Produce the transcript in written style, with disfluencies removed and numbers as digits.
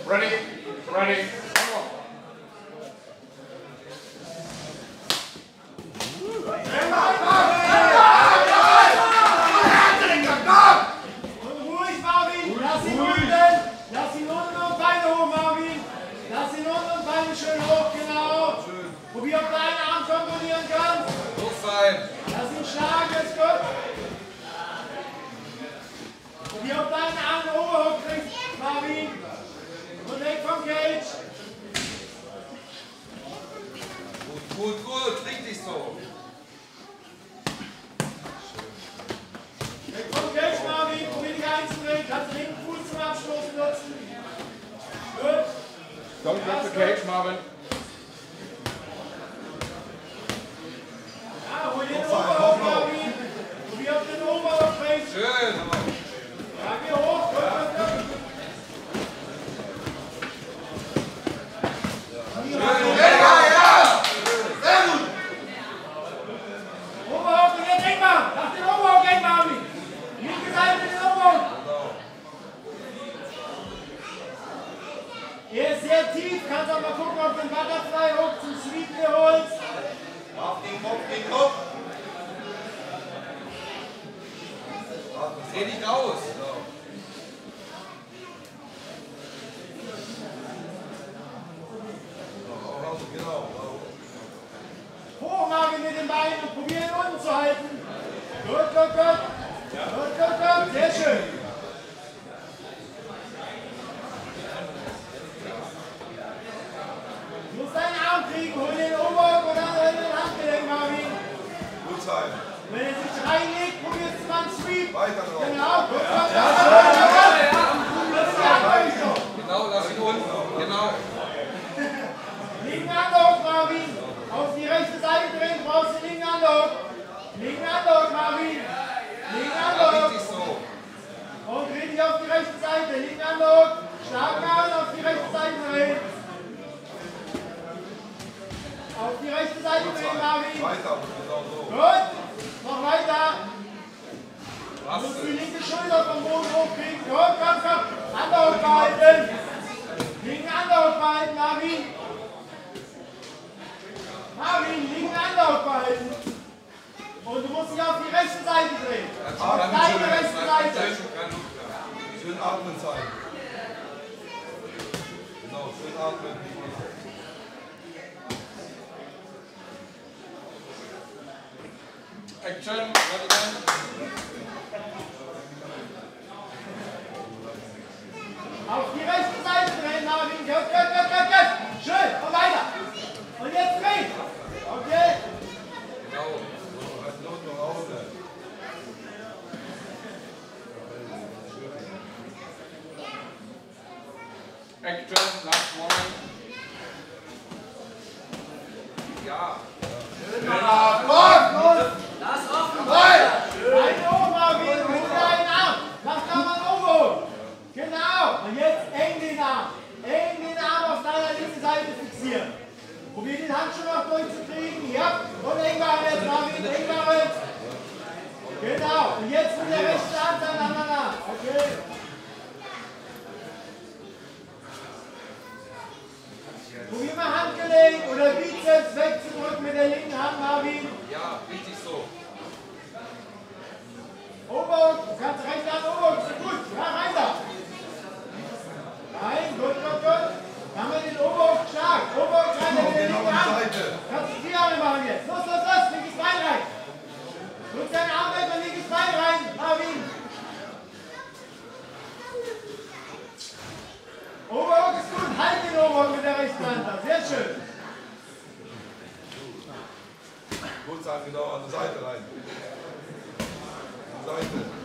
Ready? Ready? Ruhig, Marvin! Lass ihn unten! Lass ihn unten und Beine hoch, Marvin! Lass ihn unten und Beine schön hoch, genau! Probier, ob dein Arm kontrollieren kannst! Hoch sein! Lass ihn schlagen, ist gut! Probier, ob deinen Arm eine Ober hochkriegst, Marvin! Und weg vom Cage! Gut, gut, richtig so! Weg vom Cage, Marvin! Probier dich einzudrehen! Kannst den linken Fuß zum Abstoßen nutzen! Gut! Don't grab the cage, Marvin. Ja, hol den Oberhoch, Marvin! Probier, ob du den Oberhoch kriegst! Schön! Ja, geh hoch! Gut, gut, gut! Oberhoch und jetzt Engmann! Lass den Oberhoch gehen, Marvin! Linke Seite den Oberhoch! Er ist sehr tief, kannst auch mal gucken, ob du den Butterfly hoch zum Sweep hier holst. Auf den Kopf, den Kopf. Dreh dich raus! Genau. Hoch, Marvin, mit den Beinen und probier ihn unten zu halten. Gut, gut, gut. Gut, gut, gut. Sehr schön. Du musst deinen Arm kriegen, hol den Oberhoch und dann hol den Handgelenk, Marvin. Gut sein. Wenn er sich reinlegt, probierst du mal einen Sweep. Weiter drauf. Genau, gut, gut. Das ist die Handrichtung. Genau, lass ihn unten. Genau. Linken Underhook, Marvin. Auf die rechte Seite drehen, brauchst du den linken Underhook. Linken Underhook, Marvin. Linken Ja, Underhook. richtig so. Und dreh dich auf die rechte Seite. Linken Underhook. Starken Arm auf die rechte Seite drehen. Auf die rechte Seite drehen, Marvin. Weiter, genau so. Gut. Noch weiter. Du Was? musst die linke Schulter vom Boden hochkriegen. Gut, komm, komm. Underhook behalten. Linken Underhook behalten, Marvin. Marvin, linken Underhook behalten. Und du musst dich auf die rechte Seite drehen. Auf deine rechte Seite. Schön atmen zeigen. Genau, schön atmen. Action, ready then? Auf die rechte Seite drehen, Marvin. Gut, gut, gut, gut, gut. Schön, und weiter. Und jetzt drehen. Okay. Genau. Action, last one. Ja. Beine hoch, Marvin. Hol deinen Arm. Mach da mal einen Oberhoch. Genau. Und jetzt eng den Arm. Eng den Arm auf deiner linken Seite fixieren. Probier den Handschuh noch durchzukriegen. Ja. Und eng machen jetzt, Marvin. Eng machen. Genau. Und jetzt mit der rechten Hand deinen anderen Arm. Okay. Probier mal Handgelenk oder Bizeps wegzudrücken mit der linken Hand, Marvin. Ja, richtig so. Oberhoch, du kannst rechte Hand Oberhoch, ist gut. Ja, rein da. Rein, gut, gut, gut. Dann haben wir den Oberhoch stark. Oberhoch rein mit der linken Hand. Kannst du die Arme machen jetzt. Los, los, los, linkes Bein rein. Drück deinen Arm weg und linkes Bein rein, Marvin. Oberhoch ist gut, halt den Oberhoch mit der rechten Hand da. Sehr schön. Gut sein, genau, an die Seite rein. An die Seite.